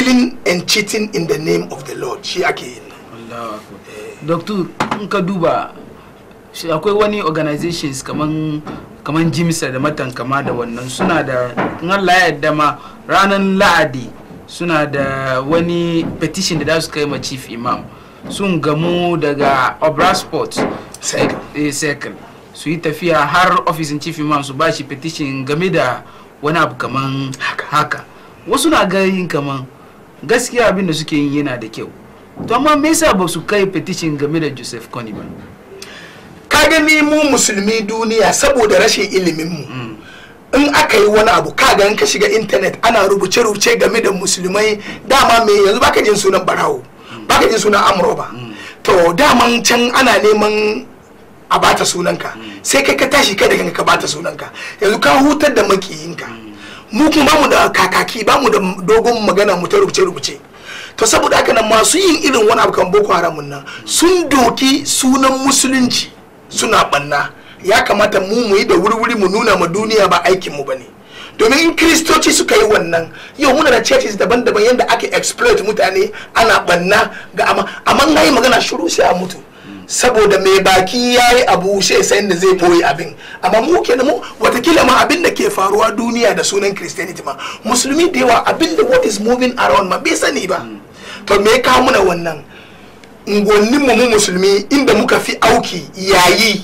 stealing and cheating in the name of the Lord shi ake yin. Allahu akbar. Doctor, in ka duba akwai wani organizations kaman Jimsa da matan kama da wannan suna da in Allah ya yarda ma ranar Lahadi suna da wani petition da za su kai ma chief imam sun gamu daga Obra Sports Circle su yi tafiya har ofisin chief imam su ba shi petition game da wani abu kaman haka. Wasu na ganin kaman gaskiya abin da suke yin yana da kyau, to amma me yasa ba su kai petition game da Joseph Kony ba? Ka gani mu musulmi duniya saboda rashin ilimin mu in aka yi wani abu ka ga in ka shiga internet ana rubuce-rubuce game da musulmai, dama me yanzu baka jin sunan barawo, baka jin sunan amroba, to daman can ana neman a bata sunanka, sai kai ka tashi kai da kanka ka bata sunanka, yanzu ka hutar da makiyinka. Mu kuma bamu da kakaki, bamu da dogon magana mu ta rubuce-rubuce. To saboda haka nan masu yin irin wani abu kan Boko Haram nan sun doki sunan musulunci suna banna. Ya kamata mu yi da wuri-wuri mu nuna ma duniya ba aikin mu bane. Domin in kristoci suka yi wannan, yau muna da churches daban-daban yanda ake exploit mutane ana banna ga amma na yi magana shiru sai a mutu. Saboda mai baki ya yi abu sai sai da zai boye abin, amma mu kenan mu watakila ma abin da ke faruwa duniya da sunan Christianity ma musulmi da yawa abin da what is moving around ma bai sani ba. To me ya kawo muna wannan unguwannin mu musulmi inda muka fi auki yayi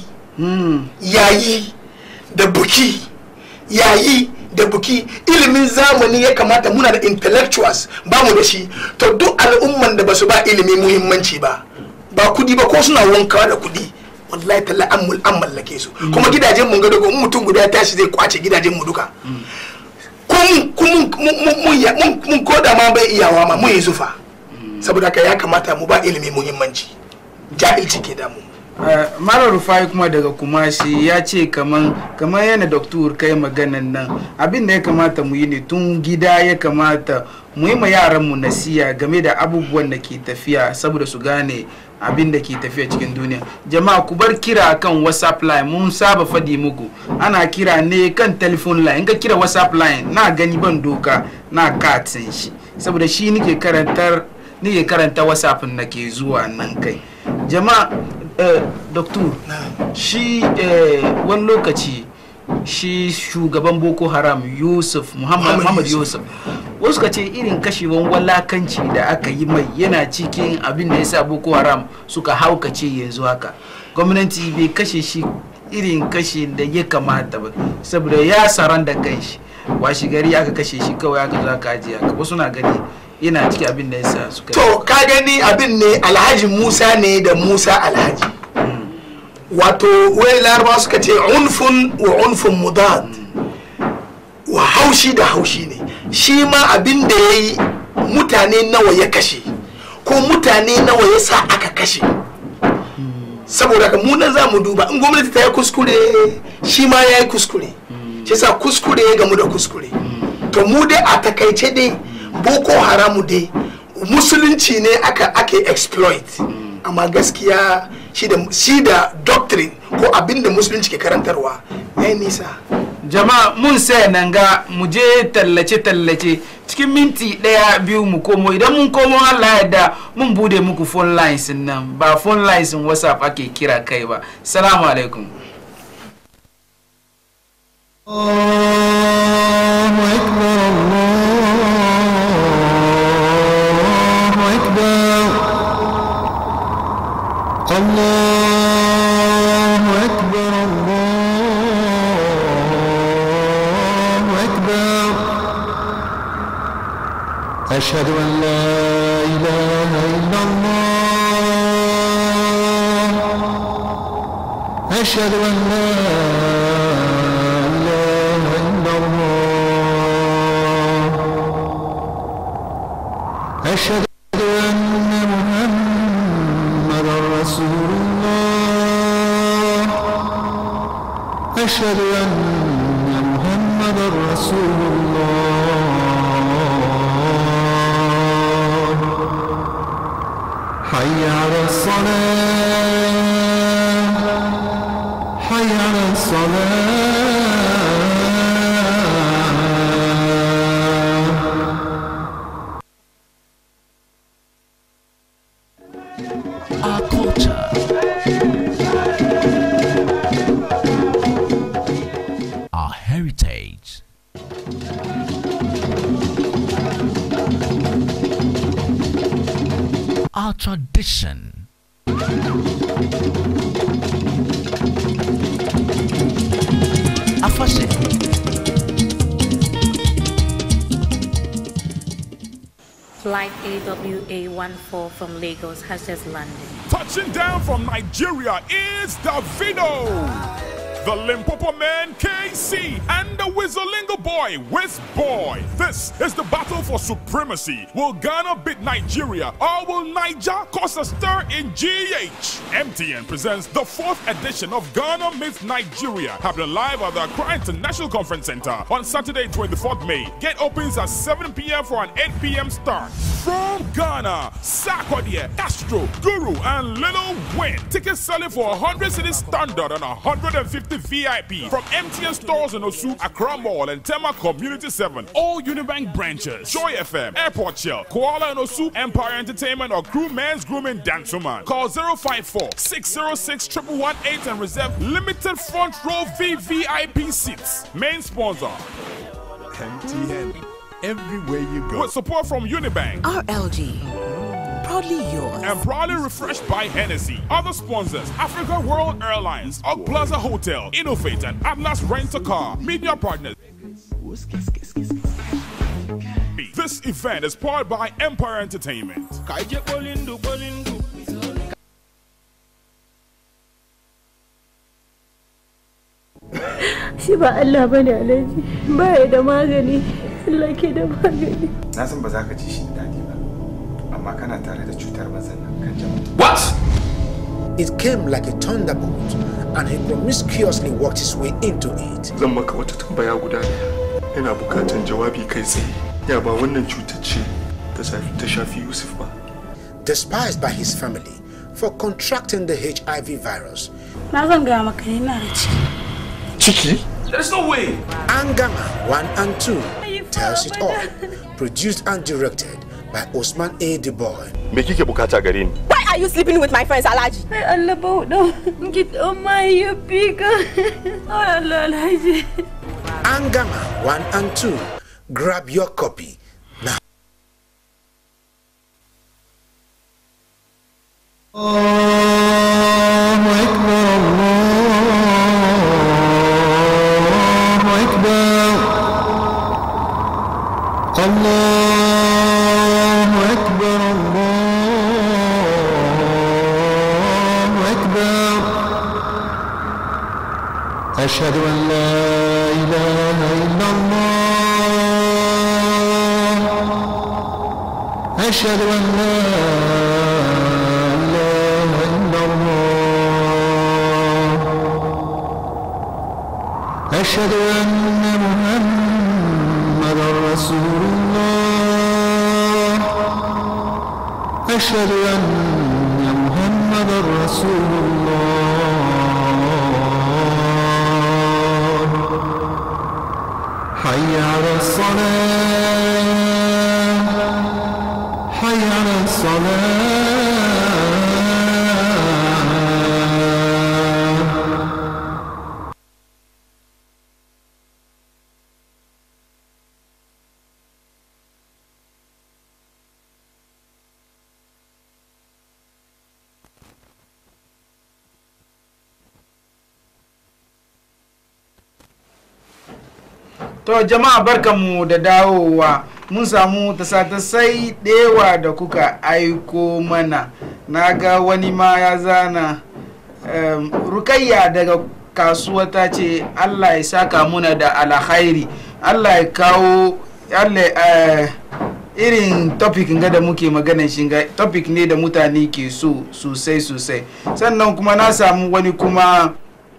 da buki, yayi da buki, ilimin zamani ya kamata muna da intellectuals ba mu da shi. To duk al'umman da basu ba ilimi muhimmanci ba kudi ba ko suna wankawa da kudi, wallahi talla an mallake su. Kuma gidajen mun ga daga mutum guda ya tashi zai kwace gidajen mu duka. Mun koda ma bai iyawa ma mun yi zufa. Saboda ka ya kamata mu ba ilimi muhimmanci, jahilci ke damu. Mara Rufai kuma daga Kumashi ya ce kaman yana doktor kai maganan nan abin da ya kamata mu yi ne tun gida, ya kamata mu yi ma yaran mu nasiya game da abubuwan da ke tafiya saboda su gane abin da ke tafiya cikin duniya. Jama'a ku bar kira kan WhatsApp line, mun saba fadi muku ana kira ne kan telephone line. In ka kira WhatsApp line na gani ban doka na katin shi saboda shi nike karanta WhatsApp na ke zuwa nan kai. Jama'a Doktor, shi wani lokaci shi shugaban Boko Haram Muhammad Yusuf wasu ka ce irin kashewan walakanci da aka yi mai yana cikin abin da ya sa Boko Haram suka haukace yanzu haka. Gwamnati bai kashe shi irin kashe da ya kamata ba saboda ya saran da kanshi, washi gari aka kashe shi kawai aka zo aka ajiye aka. Wasu na gani yana ciki abin da yasa suka. To ka gani abin ne Alhaji Musa ne da Musa Alhaji. Wato wai Laraba suka ce unfun mudad, wa haushi da haushi ne. Shi ma abin da yayi mutane nawa ya kashe ko mutane nawa ya sa aka kashe. Saboda ka mu nan za mu duba in gwamnati ta yi kuskure shi ma ya yi kuskure. Shi sa kuskure ya gamu da kuskure. To mu dai a takaice dai Boko Haramu dai musulunci ne ake exploit, amma gaskiya shi da doctrine ko abin da musulunci ke karantarwa ya yi nisa. Jama'a mun sai nan ga mu je tallace cikin minti 1-2 mu komo. Idan mun komo Allah ya da mun bude muku phone lines nan, ba phone lines WhatsApp ake kira kai ba. Assalamu alaikum. Allahu akbar, Allahu akbar, Allahu akbar, Allahu akbar. Ashhadu an la ilaha illallah, ashhadu an la أشهد أن محمد رسول الله، أشهد أن محمد رسول الله. حي على الصلاة، حي على الصلاة. our tradition. Afashe. Flight AWA-14 from Lagos has just landed. Touching down from Nigeria is Davido, the Limpopo man KC, and the Wizzolingo boy Wizboy. This is the battle for supremacy. Will Ghana beat Nigeria, or will Niger cause a stir in GH? MTN presents the 4th edition of Ghana meets Nigeria, happening live at the Accra International Conference Center on Saturday, 24th May. Gate opens at 7 p.m. for an 8 p.m. start. From Ghana, Sarkodie, Castro, Guru, and Little Win. Tickets selling for 100 cedis standard and 150 VIP from MTN stores in Osu, Accra Mall, and Tema Community 7. All Unibank branches, Joy FM, Airport Shell, Koala and Osu, Empire Entertainment, or Crew Men's Grooming Dansuman. Call 054-606-1118 and reserve limited front row VVIP seats. Main sponsor, MTN. Everywhere you go. With support from Unibank. RLG. Proudly yours. And proudly refreshed by Hennessy. Other sponsors: Africa World Airlines, Oak Plaza Hotel, Innovate, and Atlas Rent-A-Car. Media partners. This event is powered by Empire Entertainment. Shi ba Allah bane Alhaji, baya da magani, Allah ke da magani. Na san ba za ka ci shi da dadi ba, amma kana tare da cutar mazan nan kan jama'a. What? It came like a thunderbolt, and he promiscuously worked his way into it. Zan maka wata tambaya guda ɗaya. Ina bukatan jawabi kai tsaye. Ya ba wannan cutar ce ta shafi Yusuf ba. Despised by his family for contracting the HIV virus. Na zan ga maka ne na da ciki. Chiki? There's no way. Angama 1 and 2 tells it all. Produced and directed by Osman A. Deboy. Me kike bukata gare ni? Why are you sleeping with my friends, Alhaji? Ai Allah bauda. Get on my bigger. Oh Allah Alhaji. Angama 1 and 2. Grab your copy now. أشهد أن لا إله إلا الله أشهد أن لا إله إلا الله أشهد أن محمدا رسول الله أشهد أن محمدا رسول الله حي على الصلاة حي على الصلاة To jama'a barkanmu da dawowa, mun samu tasa-tasai dewa da kuka aiko mana. Na ga wani ma ya zana Rukayya daga kasuwa ta ce Allah ya saka muna da alkhairi, Allah ya kawo irin topic ga da muke magana shi ga topic ne da mutane ke so sosai. Sannan kuma na samu wani kuma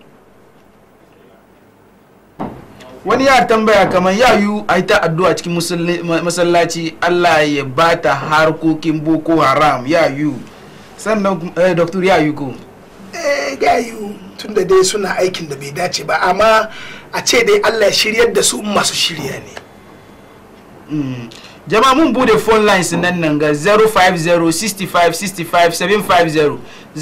wani ya tambaya kamar ya yi a ta addu'a cikin masallaci Allah ya bata harkokin Boko Haram ya yi. Sannan Dr. ya yi ko? Ya yi tunda dai suna aikin da bai dace ba, amma a ce dai Allah ya shiryar da su masu shirya ne. Jama'a mun bude phone lines nan ga 050-65-65-750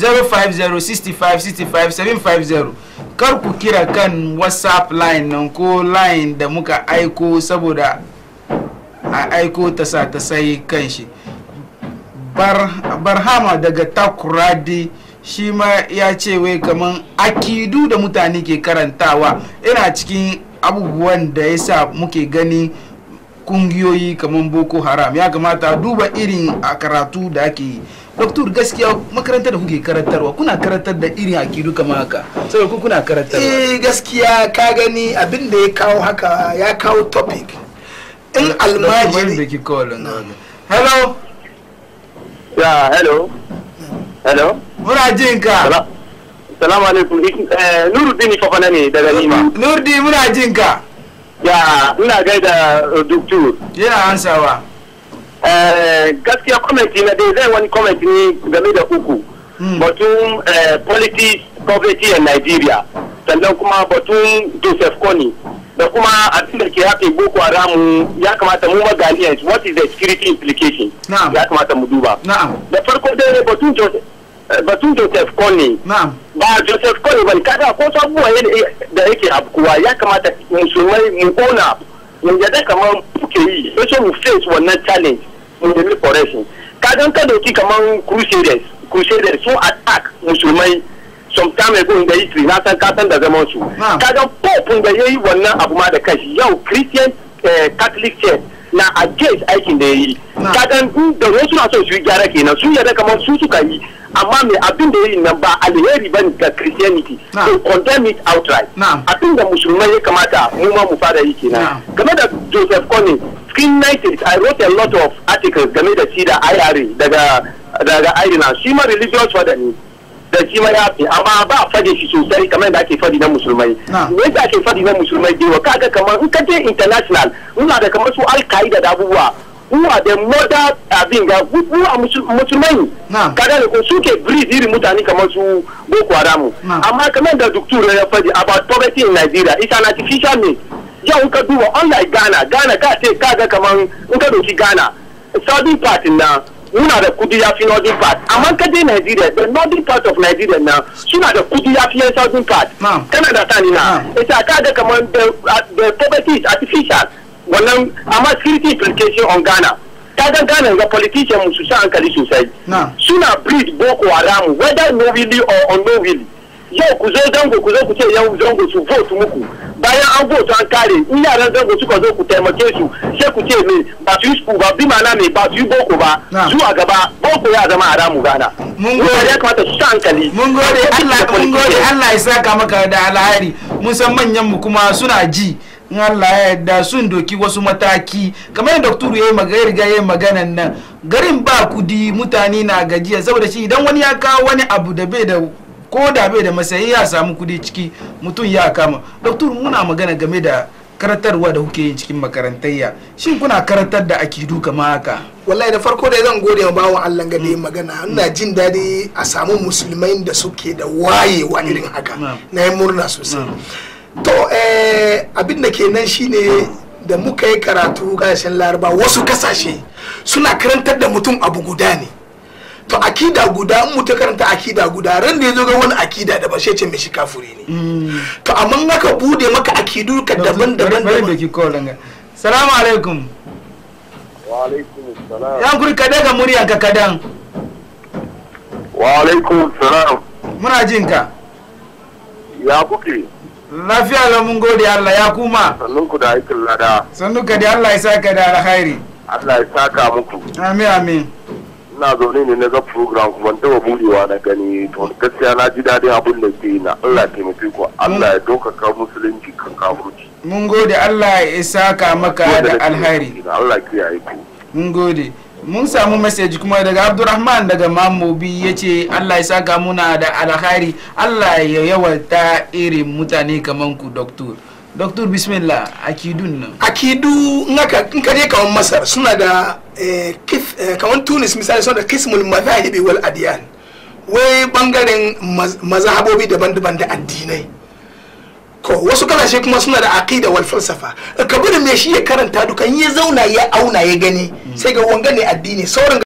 050-65-65-750. Kar ku kira kan WhatsApp line nan ko line da muka aiko saboda a aiko tasa-tasai kan shi. barhama daga takuradi shi ma ya ce wai kaman akidu da mutane ke karantawa ina cikin abubuwan da ya sa muke gani kungiyoyi kaman boko haram ya kamata duba irin a karatu da ake yi. Doktor, gaskiya makarantar da kuke karantarwa kuna karantar da irin akidu kamar haka saboda ku kuna karantarwa. Gaskiya ka gani abin da ya kawo haka ya kawo topic in almajiri da ke kolon. Hello. Ya, hello. Hello. Muna jin ka. Salamu alaikum. Nuruddin Fafana ne daga Nima. Nuruddin muna jin ka. Ya, ina gaida doktor. Yana ansawa. Gaskiya comment na dai zai wani comment ne game da uku. Batun politics, poverty in Nigeria. Sannan kuma batun Joseph Kony. Da kuma abin da ke haɗe Boko Haram ya kamata mu Ghanaians, what is the security implication? Ya kamata mu duba. Da farko dai batun Joseph Kony. Ba Joseph Kony ba kada ko sabuwa da yake abkuwa ya kamata musulmai mu kona mun yadda kamar muke yi so mu face wannan challenge mu da correction. Kadan ka doki kamar crusaders so attack musulmai some time ago in the history na san kasan da zaman su kaga pope da yayi wannan abu ma da kashi yau Christian Catholic Church na against aikin da yayi kaga da wasu na so su yi gyara kenan su yadda kamar su suka yi amma me abin da yayi nan ba alheri bane ga Christianity to condemn it outright abin da musulmai ya kamata mu ma mu fara yi kenan game da Joseph Kony in 90s I wrote a lot of articles game da shi da IRA daga Ireland shi ma religious father ne da shi ma ya fi amma ba fade shi sosai kamar da ake fadi na musulmai yadda ake fadi na musulmai dewa kaga kamar in ka je international muna da kamar su Al-Qaeda da abubuwa who da mother abin ga who a musulmai kaga ne ko suke breed irin mutane kamar su Boko Haram amma kamar da doctor ya fadi about poverty in Nigeria it's an artificial means yau ka duba unlike Ghana ka ce kaga kamar in ka doki Ghana southern part na muna da kudi ya fi northern part amma ka je Nigeria the northern part of Nigeria na suna da kudi ya fi southern part kana da tani na ita kaga kamar the poverty is artificial wannan amma security implication on Ghana kaga Ghana ga politician musu sa hankali sosai suna breed Boko Haram whether knowingly or unknowingly yau ku zo zango ku zo ku ce yau zango su vote muku bayan an vote an kare in yaran zango suka zo ku taimake su sai ku ce me ba su yi ba bi mana me ba su yi boko ba zuwa gaba boko ya zama haramu Ghana mun gode ya kamata su sa hankali mun gode Allah ya saka maka da alheri mun san manyan mu kuma suna ji in Allah ya yarda sun doki wasu mataki kamar yadda doktor yayi maganan nan garin ba kudi mutane na gajiya saboda shi idan wani ya kawo wani abu da bai da ko da bai da masayi ya samu kudi ciki mutum ya kama. Doktor muna magana game da karatarwa da kuke yin cikin makarantayya shin kuna karatar da akidu kama haka? Wallahi da farko dai zan gode wa bawon Allah ga da magana ina jin dadi a samu musulmai da suke da wayewa irin haka na yi murna sosai. To abin da kenan shine da muka yi karatu kasashen Laraba wasu kasashe suna karantar da mutum abu guda ne. To akida guda in mutu karanta akida guda ran da ya zo ga wani akida da ba sai ce mishi kafuri ne. To amma aka bude maka akidu ka daban-daban da ki kolan ga. Assalamu alaikum. Wa alaikum assalam. Yan kuri ka daga muryan ka kadan. Wa alaikum assalam. Muna jin ka. Ya kuke? Lafiya la mun gode Allah ya kuma. Sannun ku da aikin lada. Sannu ka da Allah ya saka da alkhairi. Allah ya saka muku. Amin amin. Ina zaune ne na ga program kuma taba budewa na gani to gaskiya na ji dadin abin da ke na Allah ya taimake ku Allah ya dokaka musulunci kan kafirci mun gode Allah ya saka maka da alhairi Allah ya kiyaye ku mun gode mun samu message kuma daga Abdurrahman daga Mamobi yace Allah ya saka muna da alhairi Allah ya yawaita irin mutane kaman ku Doktor bismillah akidun nan akidu in ka je kawan Masar suna da kawan Tunis misali suna da kismul madhahibi wal adiyan wai bangaren mazhabobi daban-daban da addinai ko wasu kasashe kuma suna da aqida wal falsafa kabir me shi ya karanta dukan ya zauna ya auna ya gani sai ga wanga ne addini sauran